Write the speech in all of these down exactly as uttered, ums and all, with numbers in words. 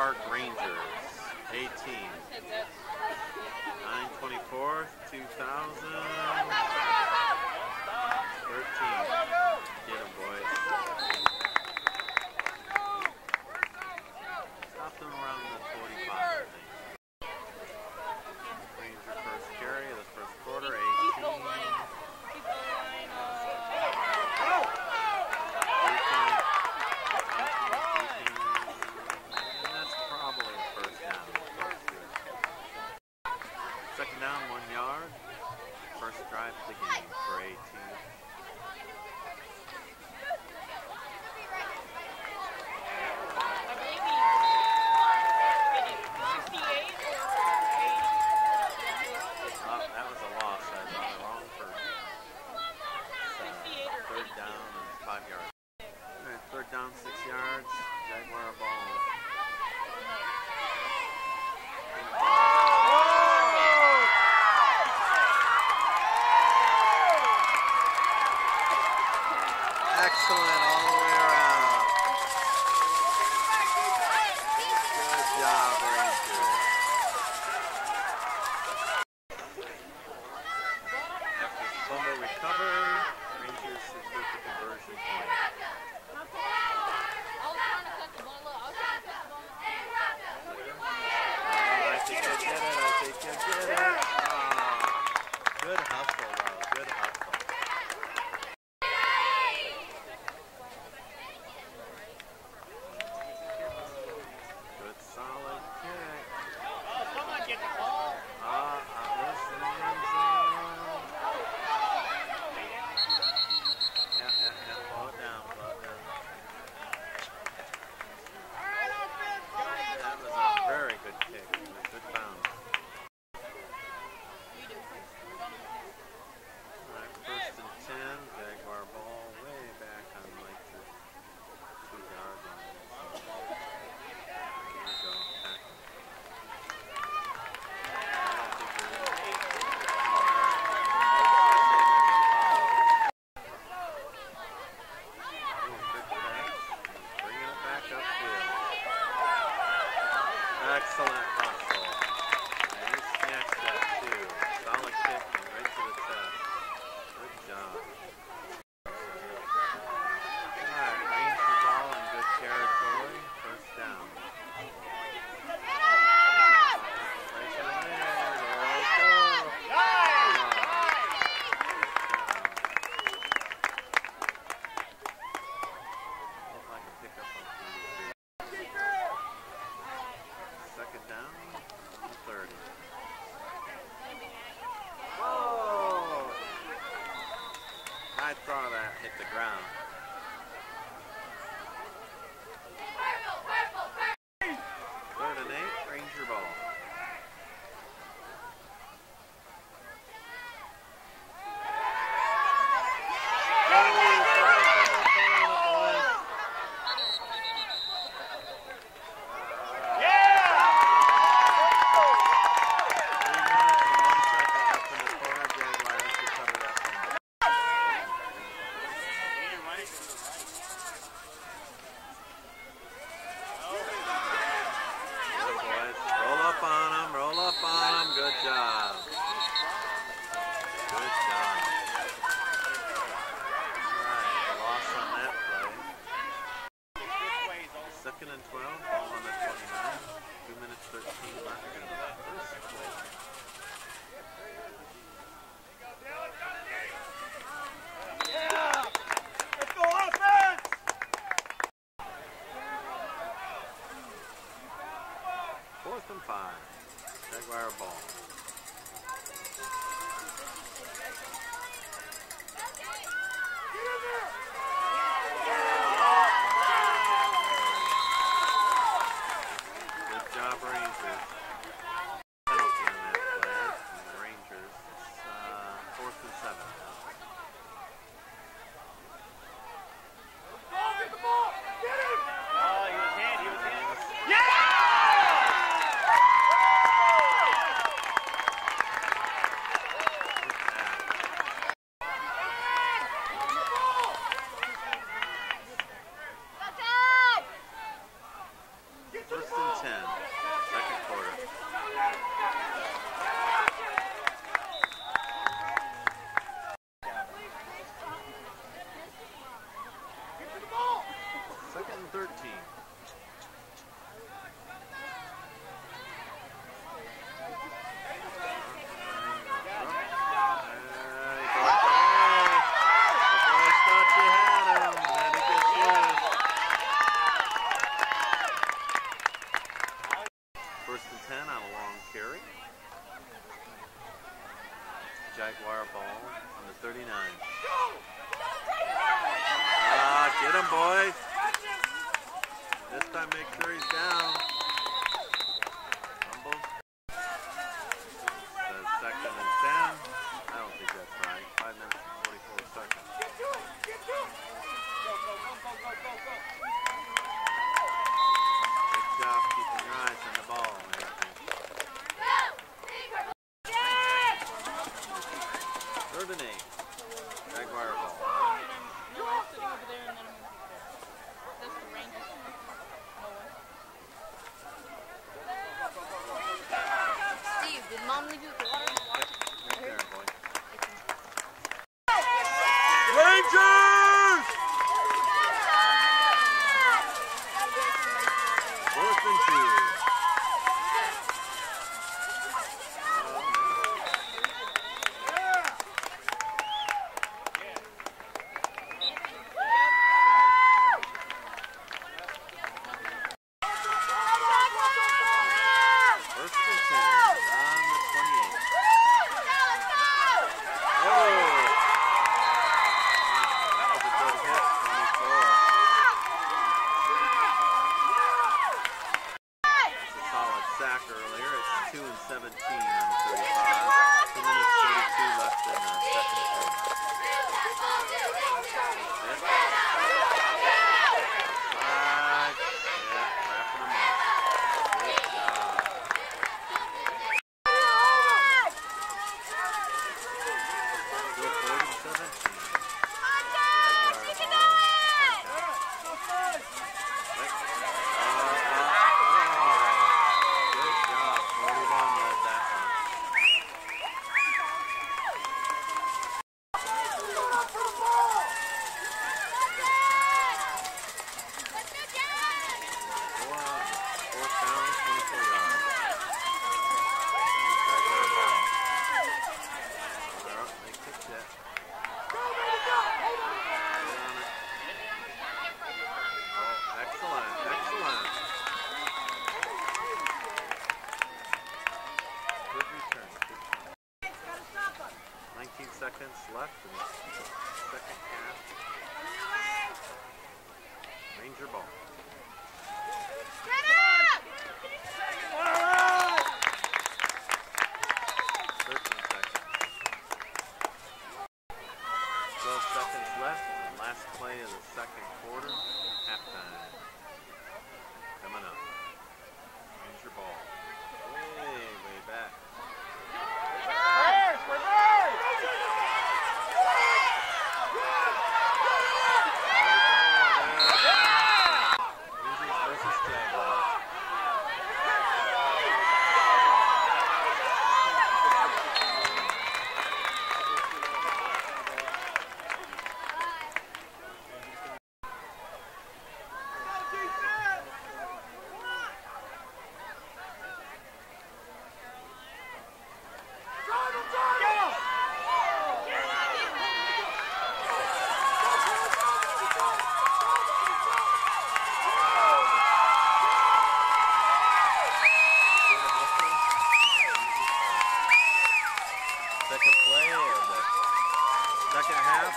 Deerpark Rangers, eighteen. nine twenty-four, two thousand thirteen. Get him, boys. Stop them around the forty-five, I think. Ranger first carry of the first quarter, eighteen. Second down, one yard. First drive of the game for eighteen. Oh, that was a loss. I got it wrong for third down and five yards. All right, third down, six yards. Jaguar ball. Excellent all the way around. Good job, Rangers. After fumble recovery, Rangers secure the conversion point. I think I get it, I think I get it. Oh, good hustle, though. Good hustle. Excellent hustle. And you snatched that too. Solid kick and right to the chest. Good job. Alright, range the ball in good territory. First down. Place it in there. There we go. Looked like a pickup on three. Second down, thirty. Whoa! I thought that hit the ground. Third and eight, Ranger ball. Second and twelve, ball on the twenty-nine. Two minutes, thirteen left in the first quarter. Yeah! Let's go offense! Fourth and five. Jaguar ball. First and ten. Jaguar ball on the thirty-nine. Ah, get him, boys. This time make sure he's down. Fumble. The second and ten. I don't think that's right. Five minutes and forty-four seconds. Good job keeping your eyes on the ball, Anthony. Third and eight. Jaguar ball. No, I'm sitting over there and then that's the Rangers. Steve, did Mom leave you with the water? Right there, boy. Rangers! Fourth and two. Seconds left in the second half. Ranger ball. thirteen seconds. twelve seconds left. The last play of the second quarter. Halftime. Coming up. Ranger ball. Way, way back. Second play of the second half.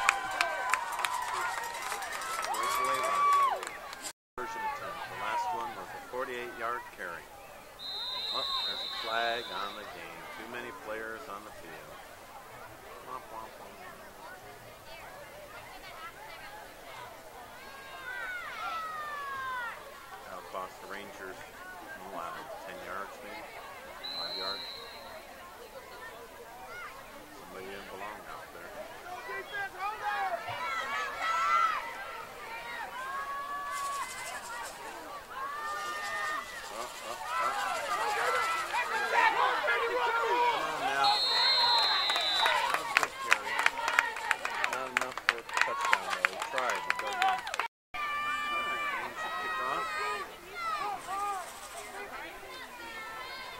Breakaway run. Version attempt. The last one was a forty-eight yard carry. Oh, there's a flag on the game. Too many players on the field. Womp, womp, womp. That'll cost the Rangers, wow, ten yards maybe? five yards? Somebody didn't belong out there. Oh, oh, oh. Come on now. That was a good carry. Not enough for a touchdown though. He tried. He dug in. Alright, James will kick off.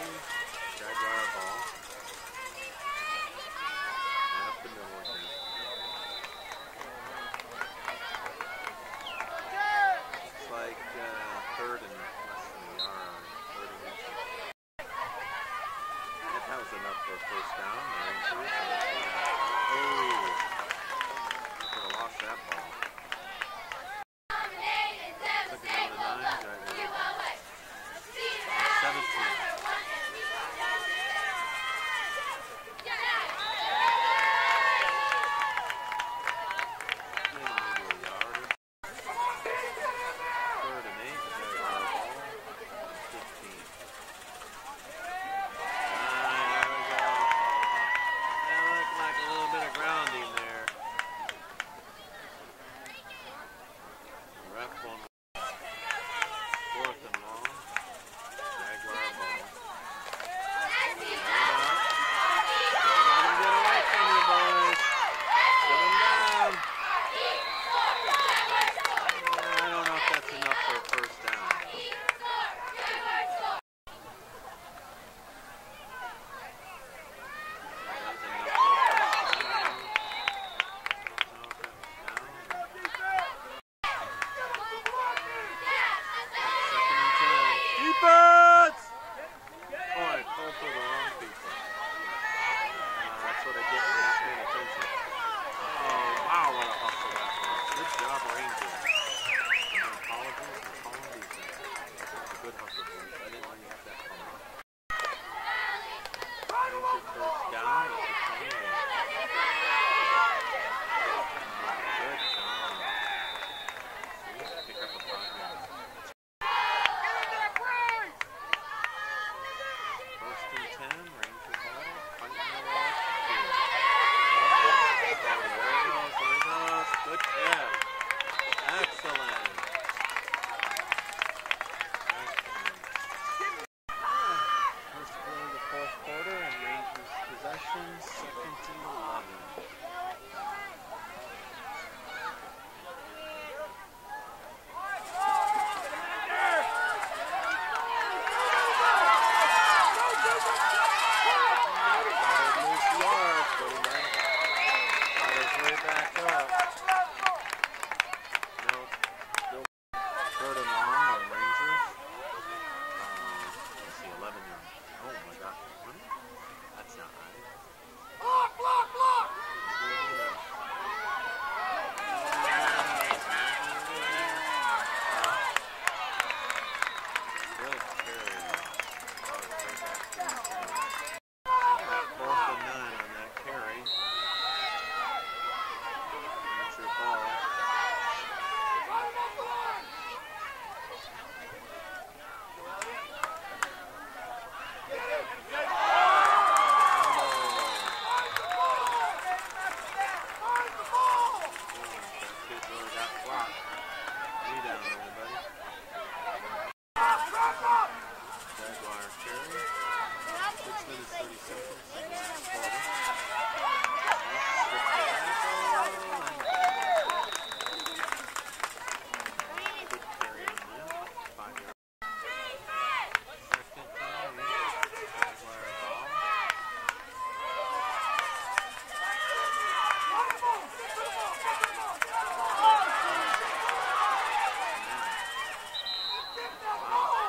Jaguar ball. And up the middle again. It's like uh, third and less than a yard. thirty inches. If that was enough for a first down, the Rangers. Oh! I could have lost that ball. Took it down to nine. Jaguars. seventeen.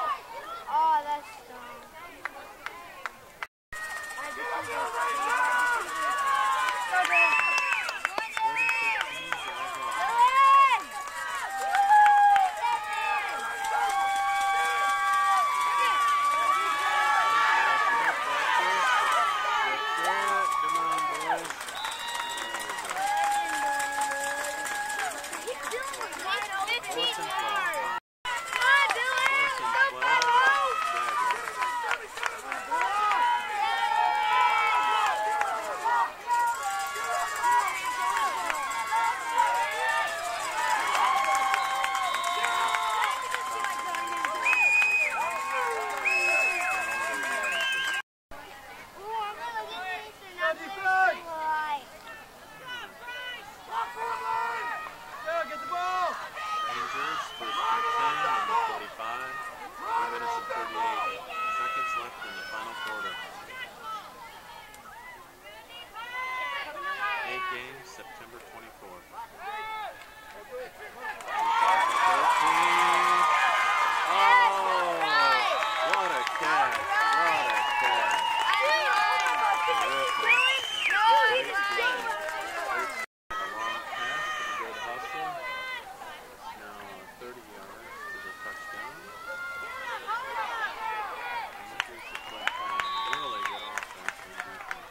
Oh, September twenty-fourth. Oh, what a catch! What a catch! Terrific. Great play. A long pass to the good hustle. It's now thirty yards to the touchdown. And this is the play playing really good offense and defense.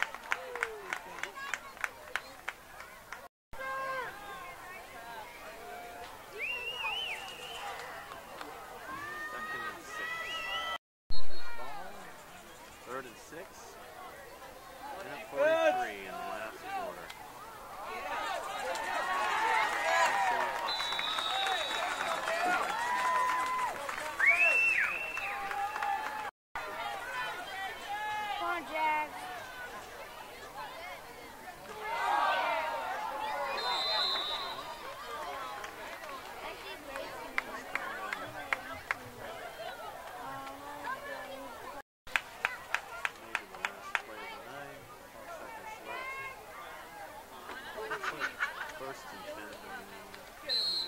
Second and six. Third and six. Minute forty-three in the last quarter. Excellent hustle. Come on, Jags. Maybe the last play of the night. twelve seconds left. First and ten.